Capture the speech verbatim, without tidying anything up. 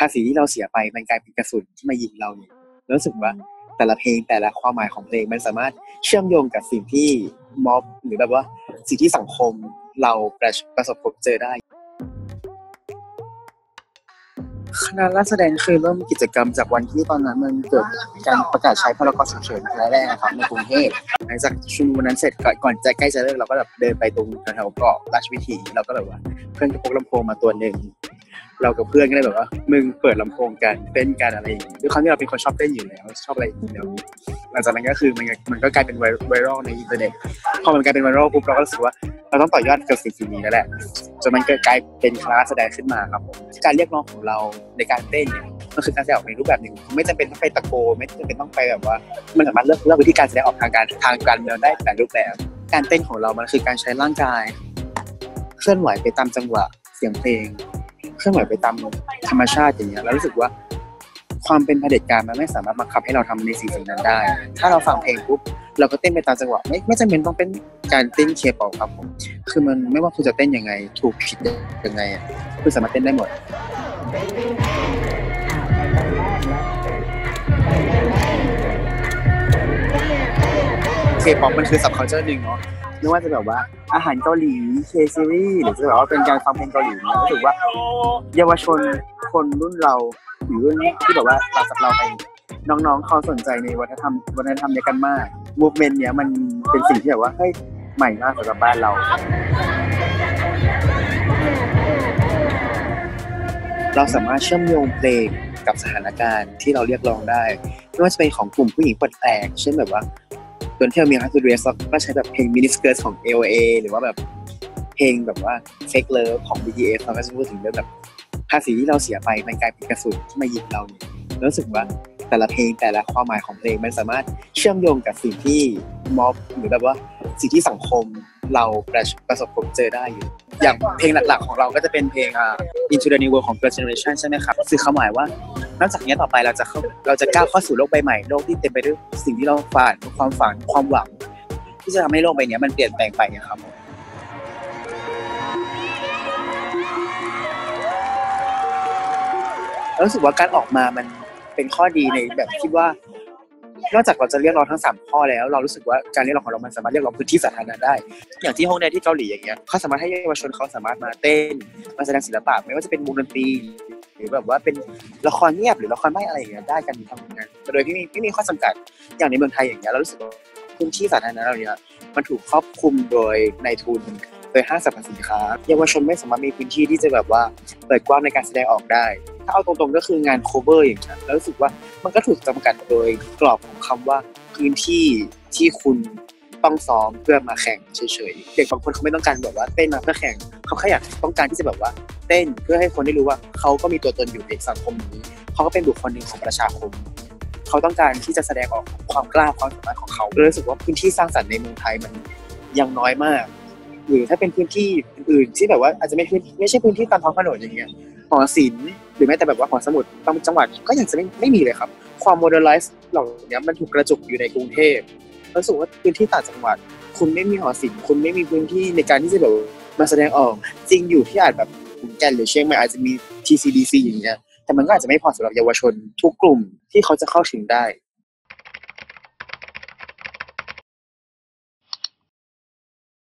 ภาษีที่เราเสียไปมันกลายเป็นกระสุนที่มายิงเราเนี่ยรู้สึกว่าแต่ละเพลงแต่ละความหมายของเพลงมันสามารถเชื่อมโยงกับสิ่งที่ม็อบหรือแบบว่าสิ่งที่สังคมเราประประสบพบเจอได้คณะนักแสดงคือเริ่มกิจกรรมจากวันที่ตอนนั้นมันเกิดการประกาศใช้พรกฉุกเฉินครั้งแรกนะครับในกรุงเทพหลังจากชุมนุมนั้นเสร็จก่อนจะใกล้จะเลิกเราก็แบบเดินไปตรงแถวๆเกาะราชวิถีเราก็แบบว่าเพื่อนก็พกลำโพงมาตัวนึงเรากับเพื่อนก็เลยแบบว่ามึงเปิดลำโพงกันเต้นกันอะไรอย่างงี้ด้วยความที่เราเป็นคนชอบเต้นอยู่แล้วชอบอะไรอยู่แล้วหลังจากนั้นก็คือมันมันก็กลายเป็นไวรัลในอินเทอร์เน็ตพอมันกลายเป็นไวรัลปุ๊บเราก็รู้สึกว่าเราต้องต่อยอดกับสิ่งนี้แล้วแหละจนมันเกิดกลายเป็นคณะแสดงขึ้นมาครับผมการเรียกร้องของเราในการเต้นเนี่ยมันคือการแสดงออกในรูปแบบหนึ่งไม่จำเป็นต้องไปตะโกนไม่จำเป็นต้องไปแบบว่ามันสามารถเลือกเลือกวิธีการแสดงออกทางการทางการเมืองได้หลายรูปแบบการเต้นของเรามันคือการใช้ร่างกายเคลื่อนไหวไปตามจังหวะเสียงเพลงเคลื่อนไหวไปตามธรรมชาติอย่างเงี้ยแล้วรู้สึกว่าความเป็นเผด็จการมันไม่สามารถบังคับให้เราทำในสิ่งนั้นได้ถ้าเราฟังเพลงปุ๊บเราก็เต้นไปตามจังหวะไม่ไม่จำเป็นต้องเป็นการเต้นเคป๊อปครับผมคือมันไม่ว่าคุณจะเต้นยังไงถูกผิดยังไงคุณสามารถเต้นได้หมดเคป๊อปมันคือ subculture นึงเนาะไม่ว่าจะแบบว่าอาหารเกาหลีเคซีรีส์หรือจะแบบว่าเป็นการฟังเพลงเกาหลีรู้สึกว่าเยาวชนคนรุ่นเราหรือรุ่นที่แบบว่าเราจากเราไปน้องๆเขาสนใจในวัฒนธรรมวัฒนธรรมเดียวกันมากมูฟเมนต์เนี้ยมันเป็นสิ่งที่แบบว่าเฮ้ยใหม่มากสำหรับบ้านเราเราสามารถเชื่อมโยงเพลงกับสถานการณ์ที่เราเรียกร้องได้ไม่ว่าจะเป็นของกลุ่มผู้หญิงปลดแอกเช่นแบบว่าDon't Tell Me How to Dress ก็ใช้แบบเพลง Mini Skirt ของ เอ โอ เอ หรือว่าแบบเพลงแบบว่า Fake Love ของ บี ที เอส เราก็จะพูดถึงเรื่องแบบภาษีที่เราเสียไปมันกลายเป็นกระสุนที่มายิงเราเนี่ยรู้สึกว่าแต่ละเพลงแต่ละความหมายของเพลงมันสามารถเชื่อมโยงกับสิ่งที่ม็อบหรือแบบว่าสิ่งที่สังคมเราประประสบพบเจอได้อยู่อย่างเพลงหลักๆของเราก็จะเป็นเพลงอ่า Into the New World ของ Girls' Generation ใช่ไหมครับสื่อความหมายว่านอกจากนี้ต่อไปเราจะเข้าเราจะก้าวเข้าสู่โลกใบใหม่โลกที่เต็มไปด้วยสิ่งที่เราฝันความฝันความหวังที่จะทำให้โลกใบนี้มันเปลี่ยนแปลงไปนะครับรู้สึกว่าการออกมามันเป็นข้อดีในแบบที่ว่านอกจากเราจะเรียกร้องทั้งสามข้อแล้วเรารู้สึกว่าการเรียกร้องของเรามันสามารถเรียกร้องพื้นที่สาธารณะได้อย่างที่ฮงแดที่เกาหลีอย่างเงี้ยเขาสามารถให้เยาวชนเขาสามารถมาเต้นมาแสดงศิลปะไม่ว่าจะเป็นวงดนตรีหรือแบบว่าเป็นละครเงียบหรือละครไม่อะไรอย่างเงี้ยได้กันทั้งนั้นโดยที่ไม่ไม่มีข้อจำกัดอย่างในเมืองไทยอย่างเงี้ยเรารู้สึกว่าพื้นที่สาธารณะเราเนี่ยมันถูกครอบคลุมโดยนายทุนโดยห้างสรรพสินค้าเยาวชนไม่สามารถมีพื้นที่ที่จะแบบว่าเปิดกว้างในการแสดงออกได้ถ้าเอาตรงๆก็คืองาน cover อย่างเงี้ยแล้วรู้สึกว่ามันก็ถูกจำกัดโดยกรอบของคำว่าพื้นที่ที่คุณต้องซ้อมเพื่อมาแข่งเฉยๆเด็กบางคนเขาไม่ต้องการแบบว่าเต้นมาเพื่อแข่งเขาแค่อยากต้องการที่จะแบบว่าเต้นเพื่อให้คนได้รู้ว่าเขาก็มีตัวตนอยู่ในสังคมนี้เขาก็เป็นบุคคลหนึ่งของประชาคมเขาต้องการที่จะแสดงออกความกล้าความสามารถของเขารู้สึกว่าพื้นที่สร้างสรรค์ในเมืองไทยมันยังน้อยมากหรือถ้าเป็นพื้นที่อื่นๆที่แบบว่าอาจจะไม่ไม่ใช่พื้นที่ตามท้องถนนอย่างเงี้ยหอศิลป์หรือแม้แต่แบบว่าหอสมุดบางจังหวัดก็ยังจะไม่ไม่มีเลยครับความโมเดิร์นไลซ์เหล่านี้มันถูกกระจุกอยู่ในกรุงเทพรู้สึกว่าพื้นที่ต่างจังหวัดคุณไม่มีหอศิลป์คุณไม่มีพื้นที่ในการที่จะแบบมาแสดงออกจริงอยู่ที่อาจแบบขอนแก่นหรือเชียงใหม่อาจจะมี ที ซี ดี ซี อย่างเงี้ยแต่มันก็อาจจะไม่พอสำหรับเยาวชนทุกกลุ่มที่เขาจะเข้าถึงได้